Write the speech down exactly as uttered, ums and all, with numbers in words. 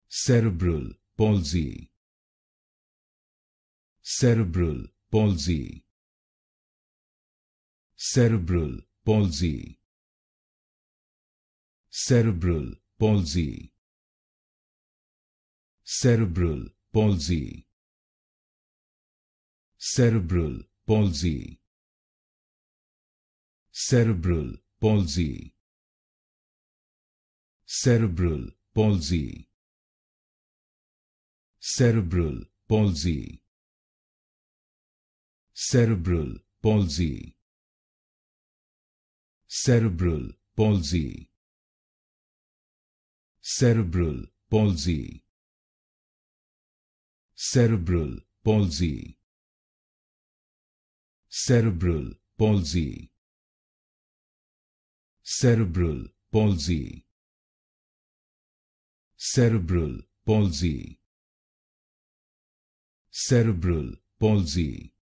Cerebral palsy. Cerebral palsy. Cerebral palsy. Cerebral palsy. Cerebral palsy. Cerebral palsy. Cerebral palsy. Cerebral palsy. Cerebral palsy. Cerebral palsy. Cerebral palsy. Cerebral palsy. Cerebral palsy. Cerebral palsy. Cerebral palsy. Cerebral palsy. Cerebral palsy.